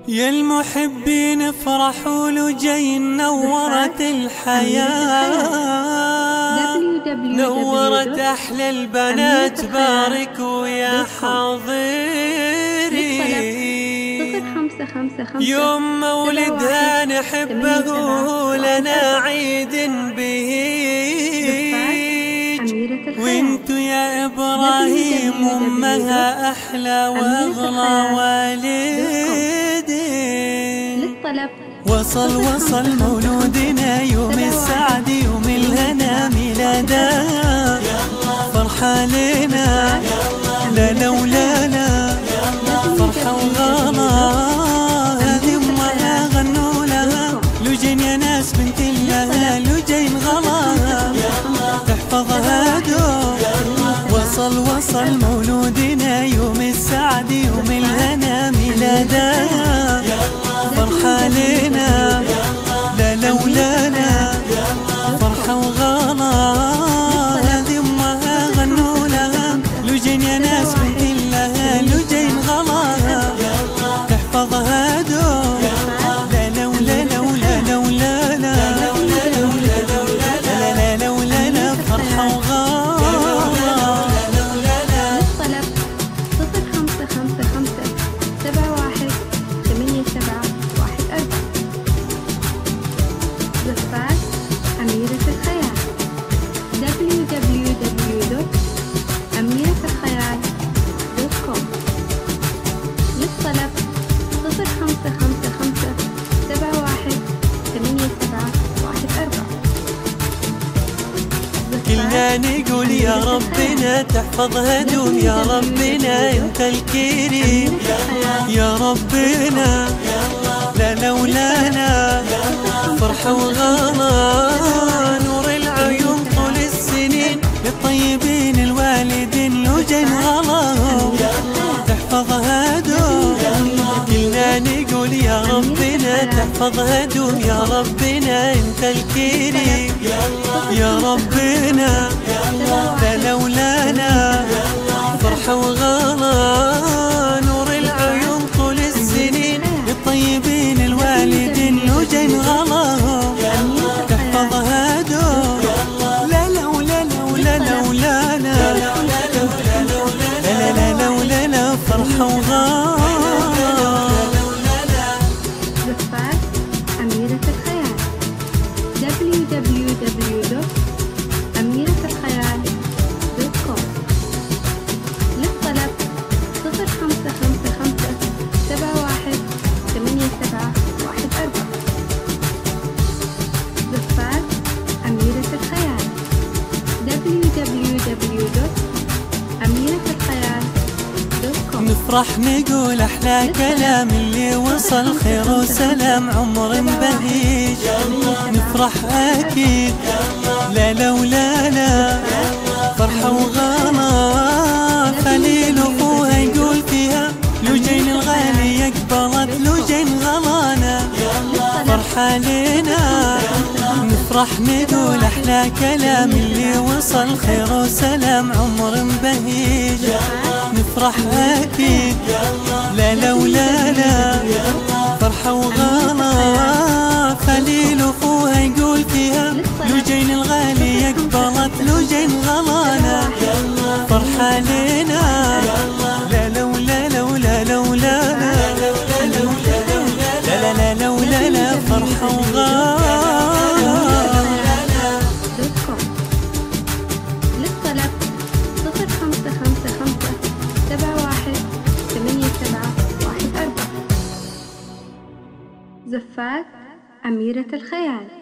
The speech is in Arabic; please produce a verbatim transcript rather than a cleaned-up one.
يا المحبين افرحوا له جاي نورت الحياة، نورت أحلى البنات باركوا يا حاضري، يوم مولدها نحبه لنا عيد به، وانتو يا إبراهيم أمها أحلى وأغلى والدي. وصل وصل مولودنا يوم السعد يوم الهنا ميلادا، فرحة لنا لا لولانا فرحة وغلا، هذه أمها غنوا لها لجين يا ناس بنت لها لجين غلاها تحفظها دوم. وصل وصل مولودنا يوم السعد يوم الهنا ميلادا، فرحة لنا لا لولانا فرحة وغلا، هذه أمها غنوا لها لجين يا ناس بنت لها لجين غلاها تحفظها دوم. لا لولانا ولا لولانا لا لولانا فرحة وغلا. أميرة الخيال دبليو دبليو دبليو دوت أميرة الخيال دوت كوم. للطلب صفر خمسة خمسة خمسة سبعة واحد ثمانية سبعة واحد أربعة. كلنا نقول يا ربنا تحفظها دوم، يا ربنا انت الكريم، يا ربنا لا لولانا فرحة وغلا، نور العيون طول السنين للطيبين الوالدين لجين غلاهم تحفظها دوم. كلنا نقول يا ربنا تحفظها دوم، يا ربنا انت الكريم، يا ربنا لا لولانا فرحة وغلا، نور العيون طول السنين للطيبين الوالدين لجين غلاهم تحفظها دوم. لا لولانا ولا لولانا لا لا لولانا فرحة وغلا. زفاف أميرة الخيال دبليو دبليو دبليو دوت أميرة الخيال دوت كوم. للطلب صفر خمسة خمسة خمسة سبعة واحد ثمانية سبعة واحد أربعة. زفاف أميرة الخيال دبليو دبليو دبليو دوت أميرة الخيال دوت كوم. نفرح نقول أحلى كلام اللي وصل خير وسلام عمر بهيج، نفرح أكيد لا لولانا فرحة وغلا، خليل أخوها يقول فيها لجين الغالية قبلت لجين غلانا فرحة لنا. نفرح نقول أحلى كلام اللي وصل خير وسلام عمر بهيج، نفرح أكيد لا لولانا فرحة وغلا، خليل أخوها يقول فيها لجين الغالية قبلت لجين غلانا فرحة لنا. لا لولانا ولا لولانا لا لا لولانا فرحة وغلا. للطلب صفر خمسة خمسة خمسة سبعة واحد ثمانية سبعة واحد أربعة. زفاف أميرة الخيال